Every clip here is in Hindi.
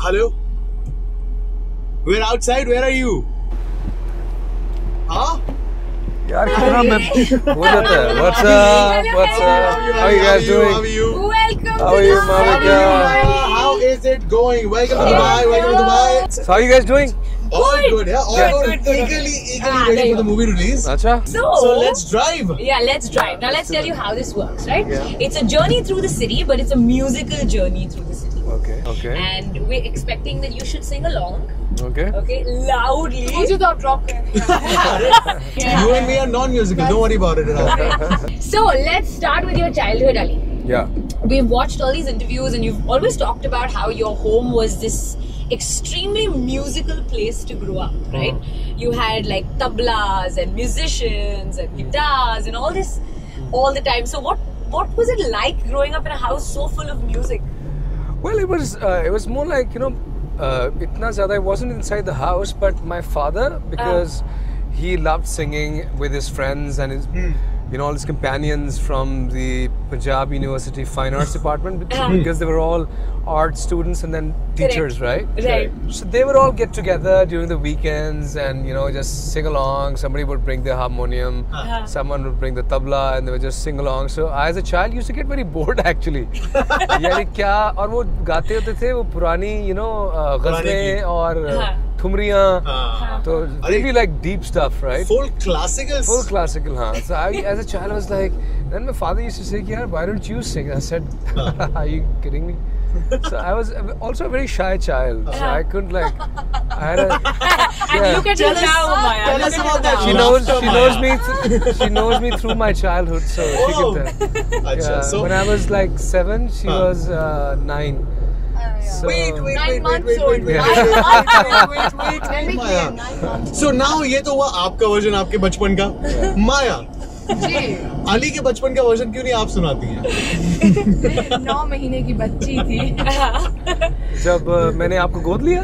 Hello? We're outside. Where are you? Huh? यार कितना हो जाता है. What's up? What's up? How are you guys doing? How are you? Welcome How are you, Malavika? How is it going? Welcome to Dubai. Welcome to Dubai. So how are you guys doing? All good, yeah. All good. Eagerly waiting for the movie release. अच्छा. So let's drive. Yeah, let's drive. Now let's tell you how this works, right? Yeah. It's a journey through the city, but it's a musical journey through the city. Okay. Okay. And we're expecting that you should sing along. Okay. Okay, loudly. मुझे तो आप rock You and me are non-musical. Don't worry about it at all. So let's start with your childhood, Ali. Yeah. We've watched all these interviews, and you've always talked about how your home was this extremely musical place to grow up, right? You had like tablas and musicians and guitars and all this all the time. So what was it like growing up in a house so full of music? Well, it was more like, itna zyada, it wasn't inside the house, but my father, because he loved singing with his friends and his all his companions from the Punjab University Fine Arts Department, because they were all art students and then teachers, right? Right. So they would all get together during the weekends and just sing along. Somebody would bring their harmonium, someone would bring the tabla, and they would just sing along. So I, as a child, used to get very bored actually. यानी क्या, और वो गाते होते थे वो पुरानी गज़लें और ठुमरियाँ, तो really like deep stuff, right? Full classicals. Full classical, हाँ. So I, as a child, I was like, then my father used to say, "Yaar, why don't you sing?" I said, "Are you kidding me?" So I was also a very shy child, so I couldn't like. I had a. And look at you now, Maya. Tell us about that. She knows me through my childhood, so she could tell. Achha, so when I was like 7, she was 9. So, wait. 9 months old. Maya. So now ये तो हुआ आपका वर्जन आपके बचपन का. माया, जी अली के बचपन का वर्जन क्यों नहीं आप सुनाती हैं? 9 महीने की बच्ची थी जब मैंने आपको गोद लिया.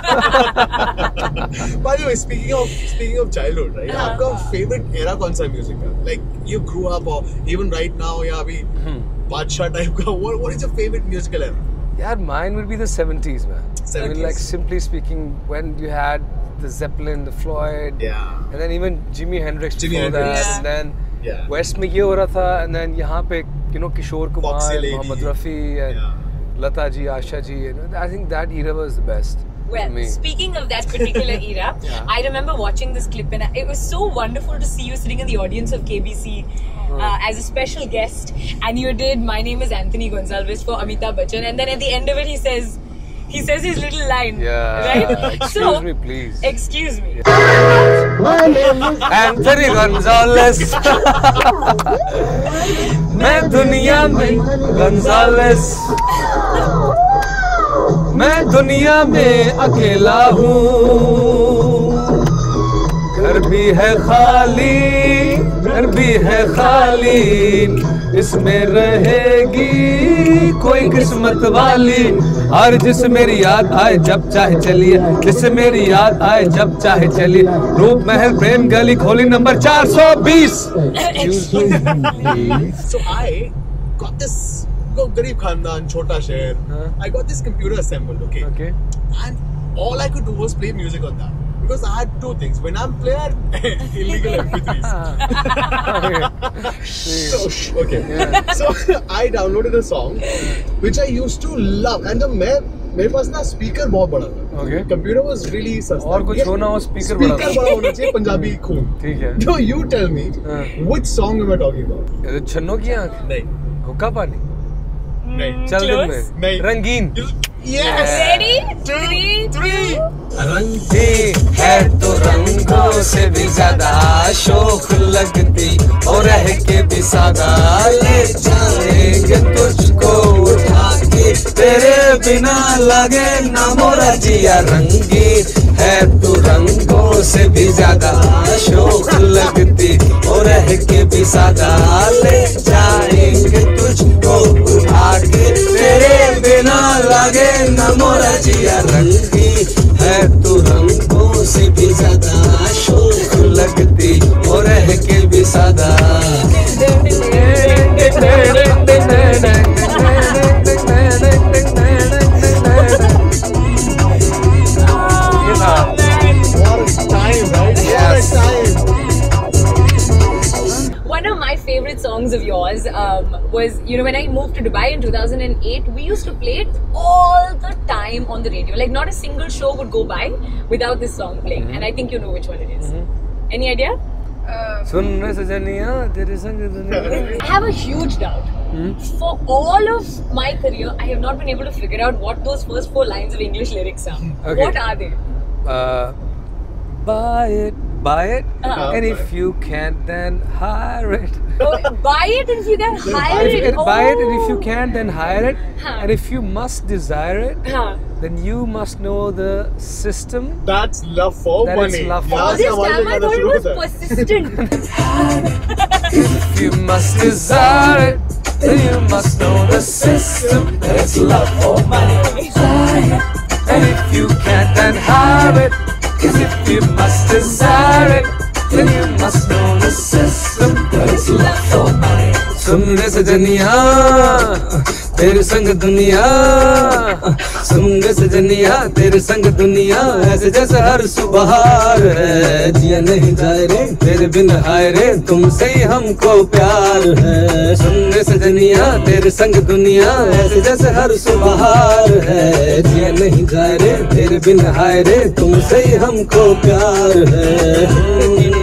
By the way, speaking of childhood, right? आपका favorite era कौन सा म्यूजिक का? Like you grew up or even right now या अभी बादशाह टाइप का? What is your favorite musical era? Yeah, mine would be the 70s, man. 70s. I mean, like simply speaking, when you had the Zeppelin, the Floyd, and then even Jimi Hendrix before that, and then West में ये हो रहा था, and then यहाँ पे Kishore Kumar, Mohammed Rafi, and Lata ji, Asha ji. I think that era was the best. Well, speaking of that particular era, I remember watching this clip and it was so wonderful to see you sitting in the audience of KBC as a special guest, and you did "My Name is Anthony Gonzalez" for Amitabh Bachchan, and then at the end of it he says his little line, right? Excuse me, please. Excuse me. My name is Anthony Gonzalez. मैं दुनिया में Gonzalez. मैं दुनिया में अकेला हूँ. घर भी है खाली, इसमें रहेगी कोई किस्मत वाली. और जिसे मेरी याद आए जब चाहे चलिए, जिसे मेरी याद आए जब चाहे चलिए. रूप महल प्रेम गली खोली number 420. So I got this. गरीब खानदान, छोटा शहर. I got this computer assembled, okay? And all I could do was play music on that. Because I had two things. When I'm playing illegal MP3s. So I downloaded a song which I used to love. And मेरे पास ना speaker बहुत बड़ा था. Computer was really सस्ता. और कुछ होना हो speaker बड़ा होना चाहिए, पंजाबी खून. ठीक है. So you tell me which song am I talking about? छन्नों की आँख? नहीं. हुक्का पानी? नहीं. चल दिन में? नहीं. रंगीन? Yes. Ready? 3, 2. रंगी है तो रंगों से भी ज्यादा शोक लगती, और रह के भी सादा. ले जाएंगे तुझको उठा के, तेरे बिना लगे ना मोरा जिया. रंगी है तो रंगों से भी ज्यादा शोक लगती, और रह के भी सादा. ले जाएंगे तुझको उठा के, तेरे बिना लगे ना मोरा जिया. रंगी है तू रंगों से भी ज्यादा शोक लगती, और रह के भी सादा. was, you know, when I moved to Dubai in 2008, we used to play it all the time on the radio. Like, not a single show would go by without this song playing. And I think you know which one it is. Any idea? सुनने से जनिया तेरे संग दुनिया. I have a huge doubt. For all of my career, I have not been able to figure out what those first 4 lines of English lyrics are. Okay. What are they? Buy it, and if you can't, then hire it. Oh, buy it and if you can hire it. Buy it, and if you can, then hire it. Huh. And if you must desire it, then you must know the system. That's love for That money. is love for All money. this time I thought it was persistent. If you must desire it, then you must know the system. That is love for money. And if you can't, then hire it. 'Cause if you must desire it, then you must know the system. That is love for money. सुनने से जनिया तेरे संग दुनिया, सुनने से जनिया तेरे संग दुनिया, ऐसे जैसे हर सुबह है, जिया नहीं जाए रे तेरे बिन हाय रे, तुमसे ही हमको प्यार है. सुनने से जनिया तेरे संग दुनिया, ऐसे जैसे हर सुबह है, जिया नहीं जाए रे तेरे बिन हाय रे, तुमसे ही हमको प्यार है.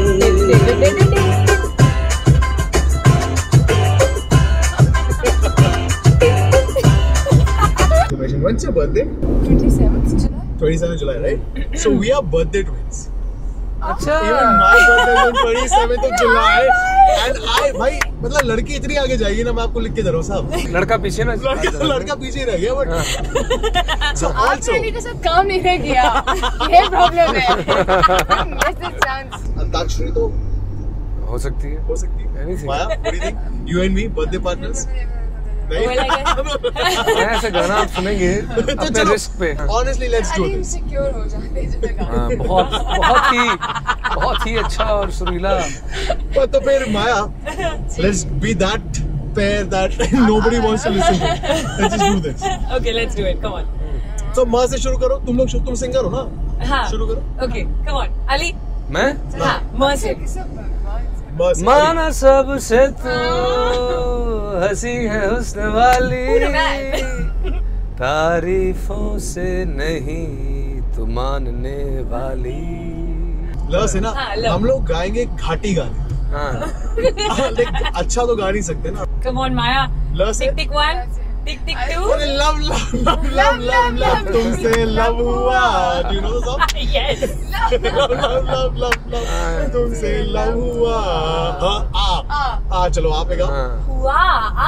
When's your birthday? 27th July. 27th July, right? So we are birthday twins. अच्छा. Even my birthday is on 27th of July. And भाई मतलब लड़की इतनी आगे जाएगी ना, मैं आपको लिख के दे रहा हूँ साहब. लड़का पीछे ना. लड़का पीछे रह गया but so आज also मैंने के साथ काम नहीं किया. ये प्रॉब्लम है. Miss this chance. अंताक्षरी तो हो सकती है. हो सकती है. Anything. Maya, what do you think? You and me, birthday partners? Well, I guess. ऐसा गाना आप सुनेंगे अपने रिस्क पे. Honestly, let's do अरे this. insecure हो जाते हैं जब तक. हाँ, बहुत ही अच्छा और सुरीला. But तो फिर Maya, let's be that pair that nobody wants to listen to. Let's just do this. Okay, let's do it. Come on. तो माँ से शुरू करो. तुम सिंगर हो ना? हाँ. शुरू करो. Okay, come on. Ali. मैं हाँ. Mercy. बस. माना सबसे तो हंसी है हुस्न वाली, तारीफों से नहीं तू मानने वाली. लस है ना. हाँ, love. हम लोग गाएंगे घाटी गाने. हाँ. लेकिन अच्छा तो गा नहीं सकते ना. Come on, Maya. लस है. Tick tick 1. Tick tick 2. अरे love love love love love love तुमसे लव हुआ. Do you know the song? Yes. Love love love love love तुमसे लव हुआ. हाँ चलो आप एक गाओ. हुआ.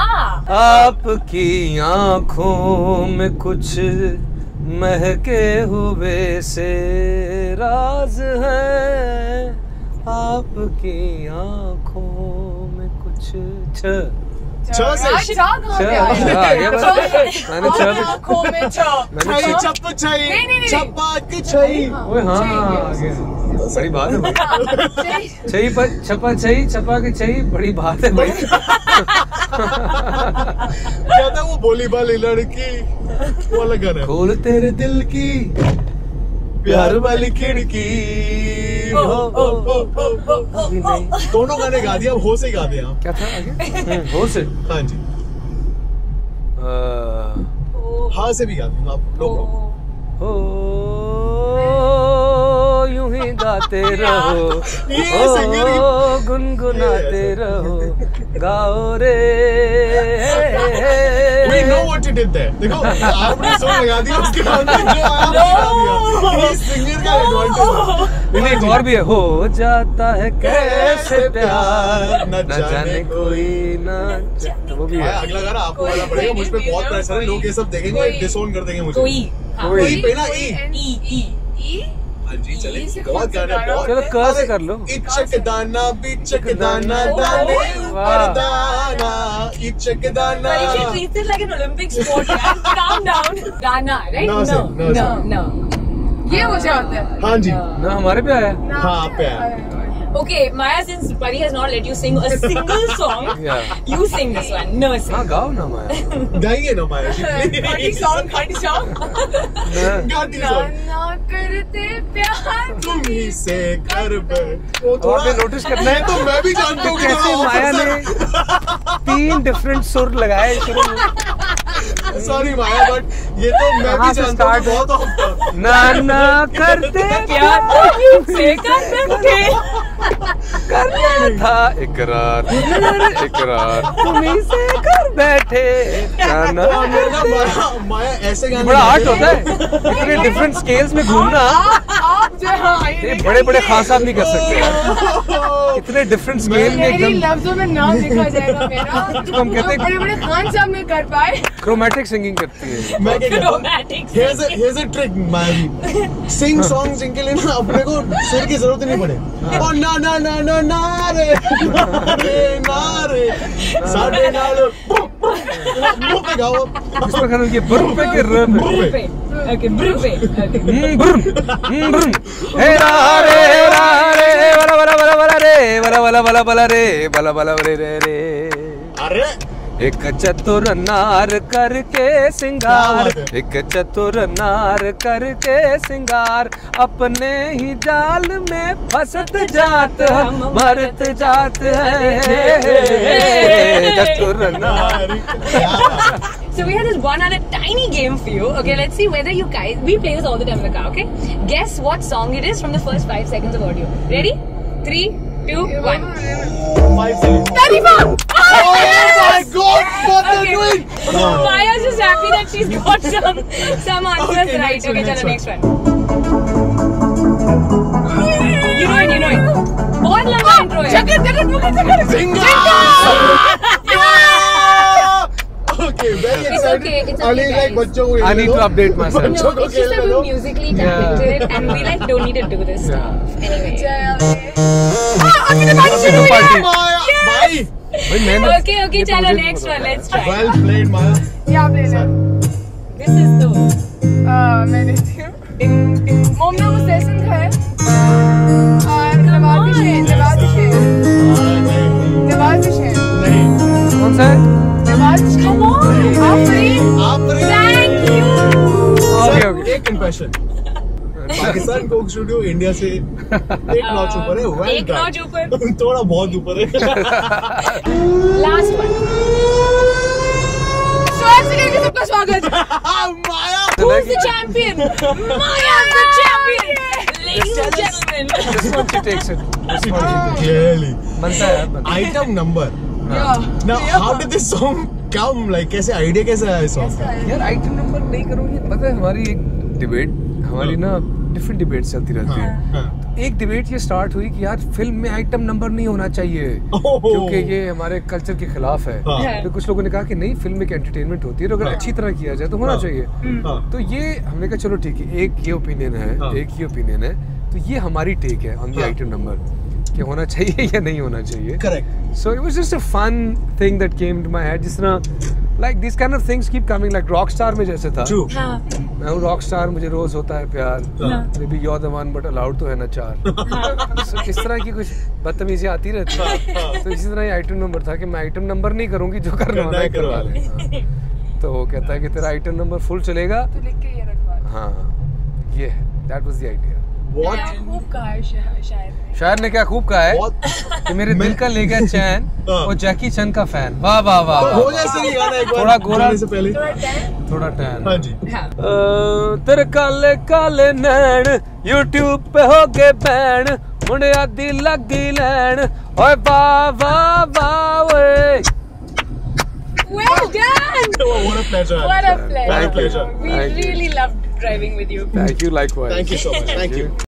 आपकी आँखों में कुछ महके हुए से राज है, आपकी आँखों में कुछ छ से मैंने आँखों में छ. छई छप छई नहीं. छपाक छई. ओए हाँ, बड़ी बात है भाई. छई पर छपा छई छपा के छई, बड़ी बात है भाई. क्या था वो भोली भाली लड़की, वो अलग गाना है. खोल तेरे दिल की प्यार वाली खिड़की. दोनों गाने गा दिया. अब हो से गा दिया आप. क्या था आगे? हो से. हाँ जी. हाँ से भी गा दूंगा आप लोग. यूं ही गाते रहो, ये सिंगर की गुनगुनाते रहो, गाओ रे. We know what you did there. देखो आपने सॉन्ग लगा दिया, उसके बाद में जो आया गा दिया. ये सिंगर का एडवांटेज है. एक और भी है. हो जाता है कैसे प्यार न न जाने कोई ना. तो वो भी है. अगला गाना आपको गाना पड़ेगा. मुझ पे बहुत प्रेशर है. लोग ये सब देखेंगे, डिसोन कर देंगे मुझे. कोई. कोई पे ना ई. E. हाँ जी चले. बहुत गाने बहुत. चलो क से कर लो. इचक दाना बिचक दाना दाने ऊपर दाना इचक दाना. Parikshit treats it like an Olympic sport. Man. Calm down. Dana, right? No, sir. No, sir. No. ये मुझे आता है. हाँ जी. ना हमारे पे आया. हाँ आप पे आया. Okay, Maya, since Pari has not let you sing a single song, Yeah. you sing this one. Nurse. हाँ गाओ ना माया. गाइए ना माया जी. Party song. गाती सॉन्ग. गाना कर करते प्यार तुम ही से कर बैठ। वो तो आपने नोटिस करना है तो मैं भी जानता हूँ कैसे माया ने 3 डिफरेंट सुर लगाए शुरू में। सॉरी माया, बट ये तो मैं भी जानता हूँ बहुत ऑफ। ना करते प्यार तुमसे करते करना था इकरार इकरार तुम्हीं से कर बैठे ना। माया ऐसे गाने बड़ा आर्ट होता है इतने डिफरेंट स्केल्स में घूमना। आप जो ये बड़े बड़े खान साहब नहीं कर सकते इतने डिफरेंट स्केल में मेरी एकदम। लफ्जों में नाम लिखा जाएगा मेरा। इसको हम कहते हैं बड़े बड़े खान साहब नहीं कर पाए। क्रोमैटिक सिंगिंग करती है। मैं क्या कहता हूँ, Romantic here's a trick man, sing songs जिनके लिए ना अपने को सुर की जरूरत नहीं पड़े। और ना ना ना ना ना रे ना रे साढ़े नाल मुंह पे गाओ। इसमें खाना ये बर्फ पे के रन पे ओके ब्रू पे हे रे वाला वाला वाला वाला रे वाला वाला वाला वाला रे वाला वाला रे रे। अरे एक चतुर नार करके सिंगार एक चतुर नार करके सिंगार अपने ही जाल में फंसत जात हम मरत जात है चतुर नार। So we have this one other tiny game for you. Okay, let's see whether you guys, we play this all the time in the car, okay? Guess what song it is from the first 5 seconds of audio. Ready? 3, 2, 1. 5 seconds. Teefa! Oh my God! What are you doing? Maya's just happy that she's got some answers Okay, right. next one, Okay, next chalo, next one. You know it. बहुत लंबा intro है. जगत Zinga! Okay, very It's excited. okay, it's okay, Ali like guys. बच्चों को I need to update myself. बच्चों No, को it's just that खेलने we're दो। musically talented and we like don't need to do this stuff. Anyway. Party Maya भाई। भाई मैंने Okay, chalo, next one. Let's try. Well played माया। क्या ले ले? This is the मैं लेती हूँ। मोमना मुस्तैसन है और नवाज़िश है। कौन सा है? Come on. Thank you. Okay, okay. एक confession। Pakistan coke studio India से एक नॉच ऊपर है। Well एक done. notch ऊपर। थोड़ा बहुत ऊपर है। Last one. सबका स्वागत। माया। Who's the champion? Maya's the champion. Ladies and gentlemen. This one she takes it. This one she takes Really? it. बनता है यार, बनता है। Item number. Now, how did this song come? Like कैसे idea कैसे आया इस song का? यार आइटम नंबर नहीं करोगे पता है हमारी एक डिबेट हमारी ना डिफरेंट डिबेट चलती रहती है। हाँ। एक डिबेट ये स्टार्ट हुई कि यार फिल्म में आइटम नंबर नहीं होना चाहिए क्योंकि ये हमारे कल्चर के खिलाफ है। हाँ। फिर कुछ लोगों ने कहा कि नहीं फिल्म एक एंटरटेनमेंट होती है और अगर अच्छी तरह किया जाए तो होना चाहिए। हाँ। तो ये हमने कहा चलो ठीक है एक ये ओपिनियन है हाँ। एक ये ओपिनियन है तो ये हमारी टेक है ऑन द आइटम नंबर कि होना चाहिए या नहीं होना चाहिए। Correct. So it was just a fun thing that came to my head. जिस तरह like these kind of things keep coming like Rockstar में जैसे था। True. हाँ. मैं हूँ Rockstar मुझे रोज होता है प्यार। Maybe you're the one but allowed तो है ना 4। So इस तरह की कुछ बदतमीजी आती रहती है। तो इसी तरह ये आइटम नंबर था कि मैं आइटम नंबर नहीं करूँगी जो करना होना है करवा ले। तो वो कहता है कि तेरा आइटम नंबर फुल चलेगा। तो लिख के ये रखवा। हाँ ये that was the idea. What? खूब कहा है शायद ने। शायर ने क्या खूब कहा है What? कि मेरे दिल का ले गया चैन हाँ। और जैकी चैन का फैन। वाह वाह वाह वाह। हो जैसे नहीं गाना एक बार थोड़ा गोरा। गाने से पहले। थोड़ा टैन। हाँ जी। तेरे काले काले नैन यूट्यूब पे हो गए बैन मुंडे आदि लगी लैन ओए वाह वाह वाह वे। Well done. What a pleasure. What a pleasure. What a pleasure. We Thank you. really loved driving with you. Thank you likewise. Thank you so much. Thank you.